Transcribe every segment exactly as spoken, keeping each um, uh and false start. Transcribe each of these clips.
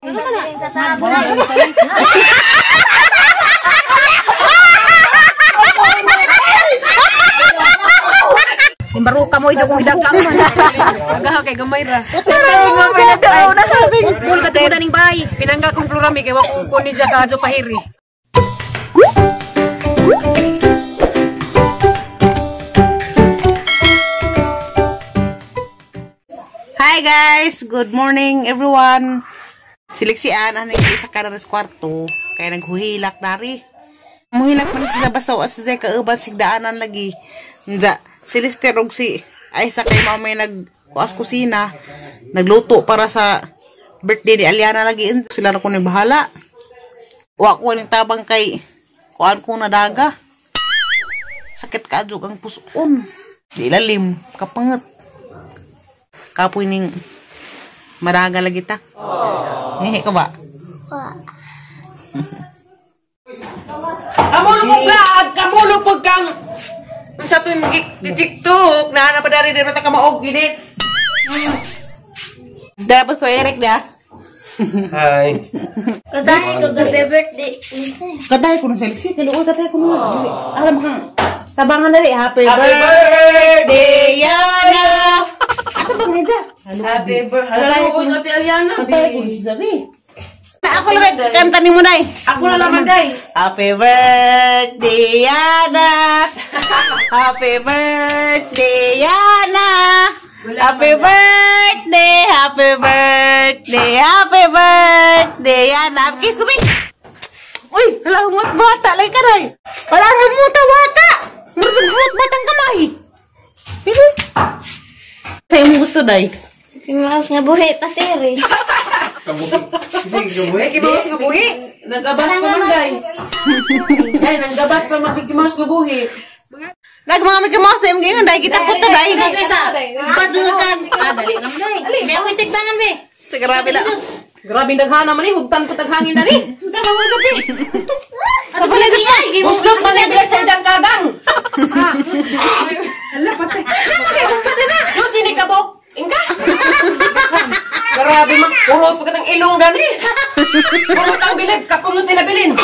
Baru kamu ijo kong idaglang man. Agah kay gamay ra. Gamay na daw na sabi. Bul ka tuda ning bay. Pinangga kong plurami kay wa ko kunin sa kadyo pahiri. Hi guys, good morning everyone. Siliksian ana ni sa kanan sa kwarto kay naghuhilak dari. Muhilak man sa basaw as sa kauban sigdaanan lagi. Nda Silester og si ay sa kay mama may nag kuas kusina, nagluto para sa birthday ni Aliana lagi. Sila ra ko ni bahala. Wa ko ning tabang kay kuan ko na daga. Sakit kaadyo ang puson. Di lalim kapanget. Kapoy ning maraga lagi ta. Ngihi ka ba? Kamulo po vlog, kamulo po kang sa tuwing mag-tiktok na napadari din mata ka maog ginit. Dapat ko Eric na. Hi. Kadai ko gabi birthday. Kadai ko na sa Lexi, kaluoy kadai ko na. Alam mo tabangan dali, happy, Happy birthday Yana. Ato bang nidya? Happy birthday. Hello, Ate Aliana. Kadai ko si Sabi. Ako lang kanta ni mo dai. Ako na naman day. Happy birthday Yana. Happy birthday Yana. Happy birthday, happy birthday, happy birthday Yana. Kiss ko, Bing. Uy, hala humot bata lagi ka day. Wala humot bata. Murag humot batang kamay. Bibi. Saya mo gusto day. Mas nga buhi pasiri. Kimawas nga buhi. Nagabas pa man day. Ay, nagabas pa man kimawas nga buhi. Nagmama Mickey Mouse day mga day kita puta day. Pajungan. Ah, dali naman day. May uitig bangan be. Grabe la. Grabe daghana man ni hugtan ko taghangin na ni. Dala mo sabi. Ano ba di ay? Muslot man ni bilat sa jang kadang. Hala patay. Yo sini ka bo. Ingka. Grabe man puro pagkat ang ilong dani. Puro tang bilid kapungot nila bilin.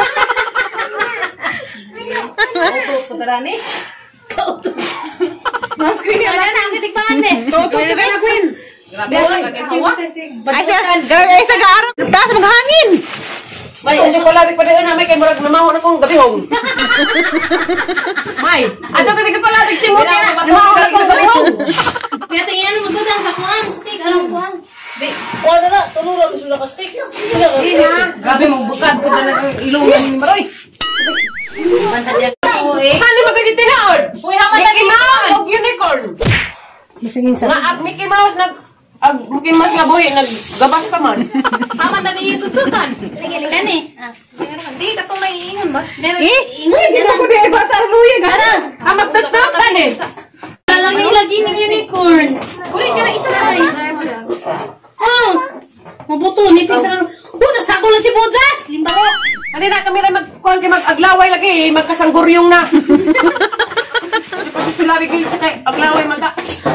Auto ko darani. Auto. Mas queen Wala na ang uitig bangan be. Auto si Bella Queen. Grabe sa hawa. Ay ay sa gaaro. Taas maghangin. May adyo palabik pa din na may kay murag namahon akong gabihong. May adyo kasi ka palabik si Muti na namahon akong gabihong. Kaya tingnan mo budang sa kuan, stick anong kuan. Di, wala na tuluro mi sula ka stick. Grabe mo bukad ko na ng ilong ni Maroy. Bantadya ko eh. Kani magani tinaod. Uy haman na Mouse og unicorn. Bisingin sa. Nga ag Mickey Mouse nag ag Mickey Mouse nga buhi naggabas pa man. Haman na ni sugsutan. Sige kani. Ah, Di katong naiingon ba? Eh, Di na ko di bata luya gara. Hamat tutok kani. Alam mo lagi ng unicorn. Uri ka isa na. Oh. Mabuto ni Tisar. Oh, nasako lang si Bojas. Limbaro. Ano na kami rin magkuhan kayo mag-aglaway lagi, magkasangguryong na. Hindi pa susulabi kayo kay aglaway magka.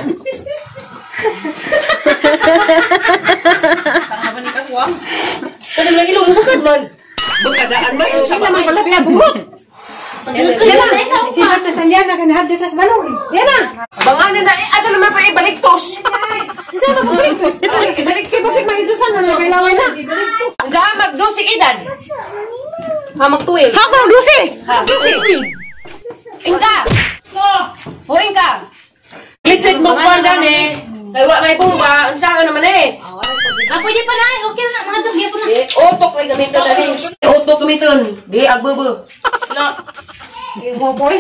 Tanga ba ni Kaswang? Saan lang ilong ibukad man? Bukadaan ba? Yung sama man pala pinagumot. Yan na, isipan na sa liyan na kanahad na sa balong. Yan na. Banganan na, eh, ano naman pa ibaliktos? Saan na mabaliktos? Ibalik kayo basig mahidusan na nagkailaway na. Hanggang magdosing edad. Ha, magtuwil. ha ko dusi. Ha, dusi. Ingka. O, Ingka. Lisod mo ko dani. Kaya wala may bumba. Ang saka naman eh. Ah, pwede pala. Okay na. Mga sagya po na. Di, utok rin gamitin dani. Utok gamitin. Di, agbubo. Na. Di, boy.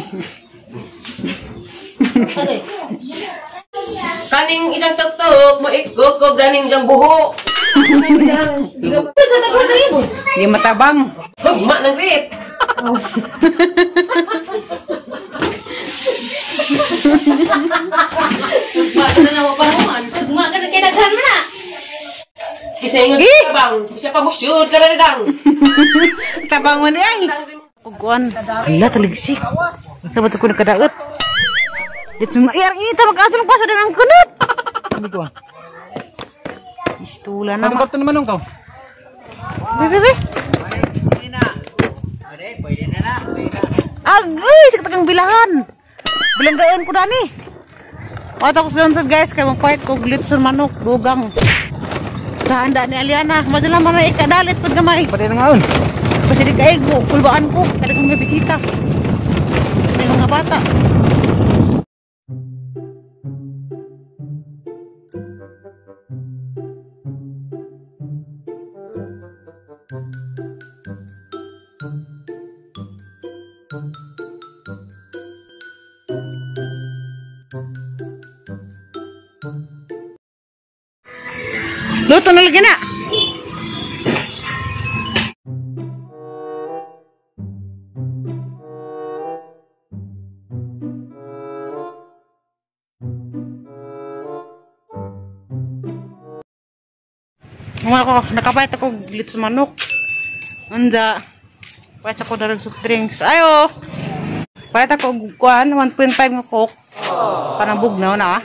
Okay. Kaning isang tuktok, mo ikukog daning isang buho. Sa tagwa na rin mo. Di matabang. Hugma ng rip. Tugma ka na nawa parawan. Tugma ka na kinaghan mo na. Kasi yung tabang. Kasi pa mo shoot ka na dang. Tabang mo ni ay. Kuguan. Hala taligsik. Sa bato ko nakadaot. Dito ma iyar ita magkaso ng pasa dan ang kunot. Sabi ko. Istula Ano na. ba ito naman ka? Bebe, bebe. Agoy, sakit kang bilahan. Bilanggaan ko dani. Wata ko sa guys, kay magpahit ko glitson manok, dugang. Sa handa ni Aliana, masalah mana ikadalit pud gamay. Pwede na ngaon. Kasi di kaigo, kulbaan ko, kada kong may bisita. May mga bata. Luto na lagi na. Mga ko, nakapait ako glitz manok. Anda, pait ako darag soft drinks. Ayo! Pait ako kuan, one point five nga coke. Parang bugnaw na ah.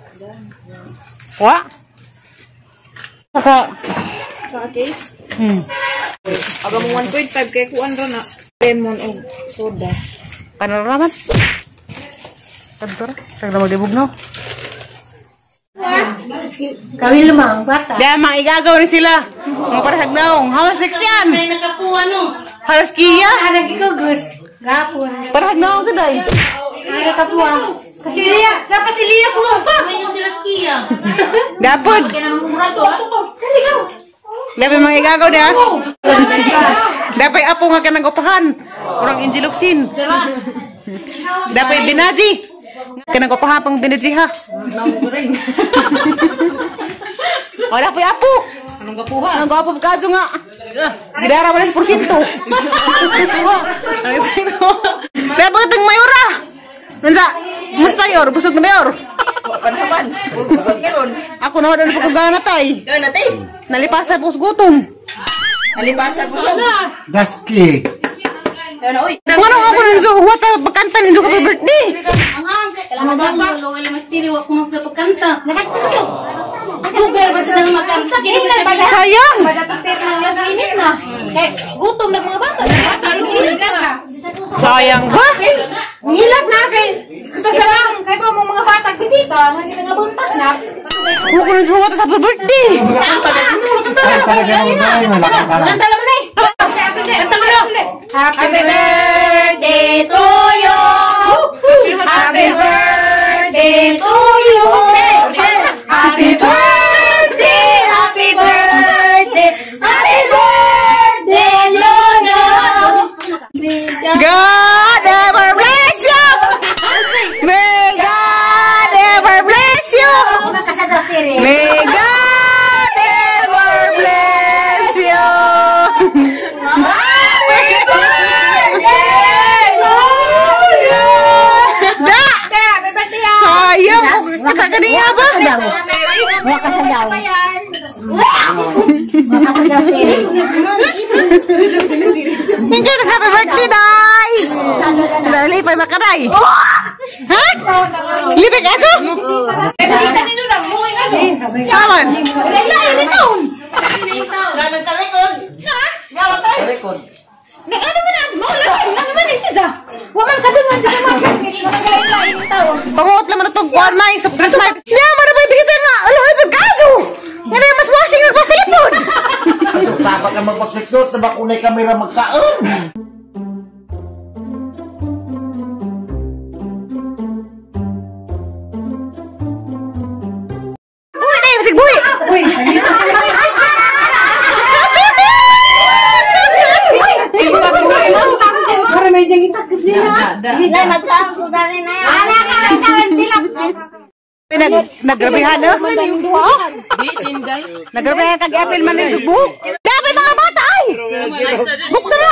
Wa? Saka, Sa case, hmm. aga mo one point five kay kuan ra na lemon o soda. Kanaraman. Kantor, tagla mo dibog no. Kami lumang bata. Dahil mga igagaw ni sila. Mga parahag naong. Hawas leksyan. May nakapuha no. Halas kiya. Hanag ikaw, Gus. Gapon. Parahag naong sa day. Hanag kapuha. Kasi Lia, dapat si Lia ko pa. May yung sila skiya. Dapod. Kaya naman mura to ah. Kali ka. Dapat mga igagaw dia. Dapat apo nga kanang upahan. Urang injiluksin. Dapat binaji. Kanang upahan pang binaji ha. O dapat apo. Anong kapuha? Anong gapo kadyo nga. Gidara mo na sa porsyento. Dapat itong mayura. Nansa, musta yor? Busog na ba yor? Pantaban. Busog meron. Ako na wadan po kong natay. Gana tay. Nalipasa po sa gutom. Alipasa busog. Gaski. Ano oy? Ano ako nandiyo? Wata pagkanta ninyo ka pa birthday. Ang ang, kailangan ba yung lo wala mas tiri wa kung sa pagkanta. Lugar ba sa nang makanta? Kini ko tabi. Sayang. Pagkatapos ng last minute na. Kay gutom na mga bata. Tarong ka. Sayang ba? Ngilat na kay kita sa lang kay ba mo mga bata bisita nga nga buntas na. Ako ko nandiyo wata sa birthday. Ay, talaga mo na ay malakang karang. Ang dalawa na eh. Happy birthday to you. Happy birthday to you. Happy birthday, happy birthday, happy birthday, Lolo. God ever bless you. May God ever bless you. May God ever bless you. Happy birthday to you. Da! Happy birthday. Sayang. Kakagania ba? Wala ka sa daw. Hindi na happy birthday, Day! Dali pa makaray. Ha? Libig ato? Kaman? Nag-ano mo na? Maulan! Ano man eh siya? Waman ka dun nga dyan mga lain taon. Panguot naman itong kuwan na yung soft drinks na. Niya, marabay bisita nga. Alo, ibig kaso. Yan na yung mas wasing nagpasilipon. Dapat na magpagsikot na bakunay kamera magkaon. Uy, na yung sigbuhi. Uy, para may dyan itakot nila. Dahil magkaangko na rin na yan. Ala ka, nagkaroon sila. Nag nagrabihan na. Di, sinday. Nagrabihan kag apil man yung sugbuk. Dapat mga bata ay. Buk na na.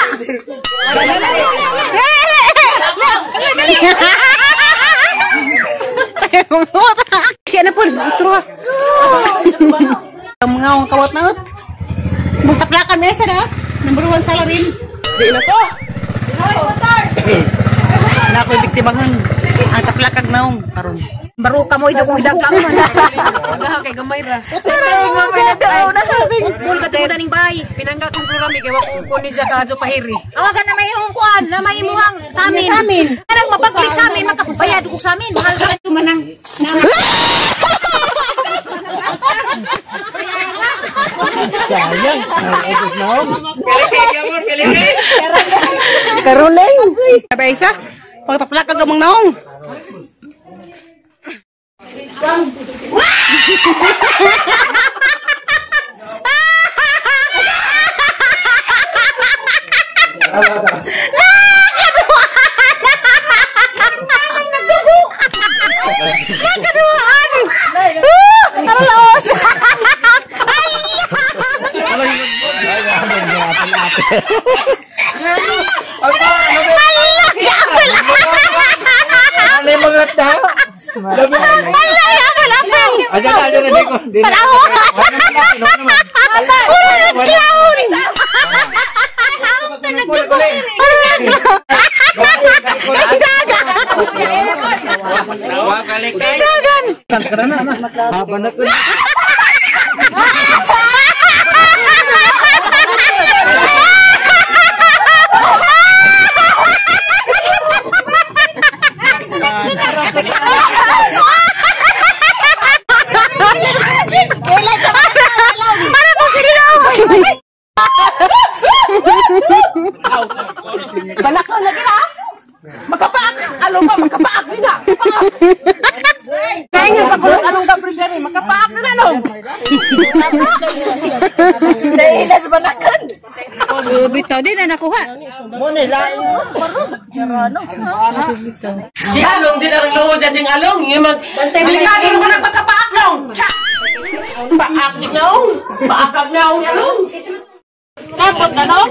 Siya na po, ito ha. Mga ang kawat na ut. Magtaplakan na isa na. Number one salarin. Di na po. Na ako'y biktibangan. Ang taplakag naong karon. Baro ka mo ito kung idag lang man. Wala kay gamay ra. Gamay na daw na. Bul ka tuda ning bay. Pinangga kong programi kay wa ko kunin sa kadto pahiri. Awa ka na may kuan, na may muhang sa amin. Sa amin. Kanang mapag-click sa amin, makabayad ko sa amin. Mahal ka ito manang. Sayang. Karuling. Sabi isa. Pagtaplak ka gamang naong. Ano yung mga tao? Ada ada ada deko. Panaho. Balakaw lagi na. Makapaak. Alo pa makapaak din na. Kaya nga pa kung anong gabriel dyan eh. Makapaak na na no. Dahil na sa banakan. Bitaw din na nakuha. Muna lain mo. Si Along din ang luho dyan yung Along. Yung mag... Delikado mo na pagkapaak nong. Paak din nong. Paakag nong Along. Sapot na nong.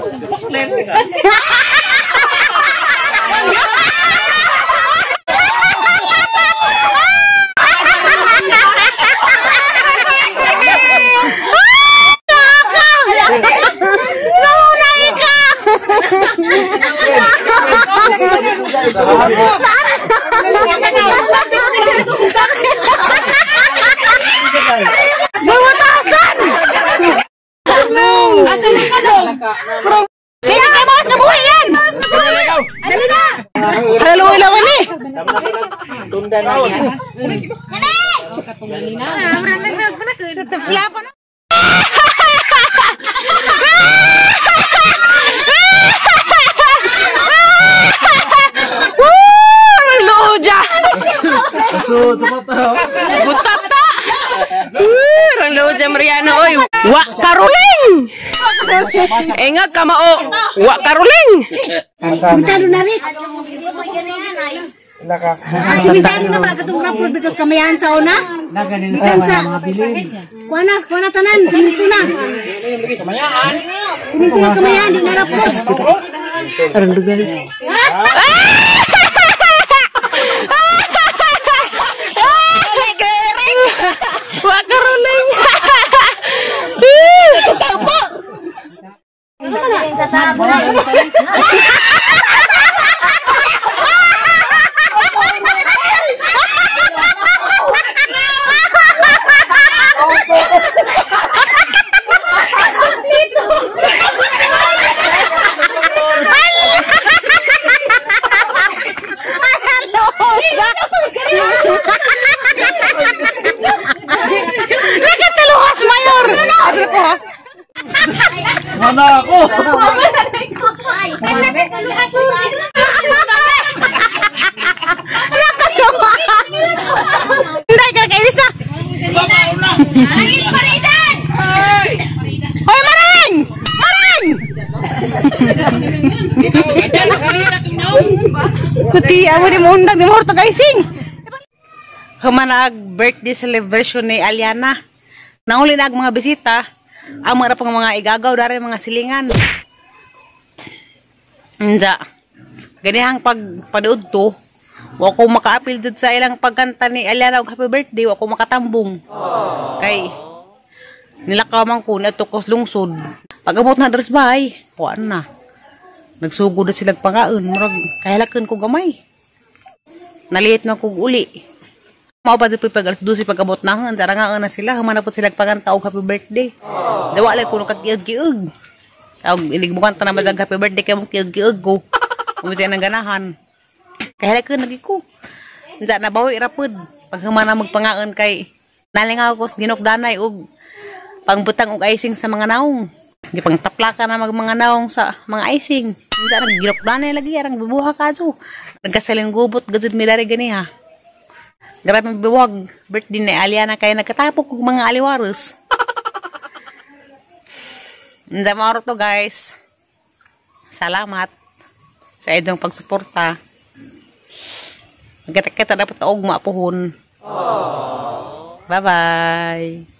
Bawatasan! Asan ka dong? Kaya kayo mga kabuhay yan! Dali na! Halo ilaw ni! Tunda na yan. Tetepla pa na! So, sapataw. Butata! Rang Loja Mariano oy. Wa karuling. Enga kamao. Wa karuling. Talo na rin. Naka. Simitado na ba katong rapor bitos kamayan sa una? Naganin ka mga bilin. Kuana, kuana tanan, sinito na. Kamayaan. Sinito na kamayan, di na rapor. Rang lugar. Wa karuling. Sa tabo. Nakataluhas mayor. Ano po? Mana ako? Hindi ka kainis na. Hoy Marang! Marang! Kuti amo di mo undang di mo orto guysing. Humanag birthday celebration ni Aliana. Nauli na mga bisita. Ang mga pang mga igagaw dari mga silingan. Nja. Ganihang pag panuod to, wa ko maka-appeal dud sa ilang pagkanta ni Aliana og happy birthday, wa ko makatambong. Kay nilakaw man ko na tukos lungsod. Pag-abot na dres bahay, kuan na. Nagsugod na sila pangaon, murag kahilakon ko gamay. Naliit na kog uli. Mao pa jud pag alas dose pagabot nahon, tara nga na sila, humana pud sila pagkanta og happy birthday. Dawa lay kuno kakiog-kiog. Tawag inig mo kanta na madag happy birthday kay mo kiog-kiog go. Umisa nang ganahan. Kaya ko nagiko. Unsa na bawi ra pud pag humana magpangaon kay nalingaw ko sa ginokdanay og pangbutang og icing sa mga naong. Gipang taplaka na mag mga naong sa mga icing. Unsa nag ginokdanay lagi arang bubuha kadto. Nagkasalin gubot gajud mi dari gani ha. Grabe biwag birthday ni Aliana kaya nagkatapok kog mga aliwaros. Nda maro to guys. Salamat sa inyong pagsuporta. Magkita-kita dapat og maapuhon. Bye bye.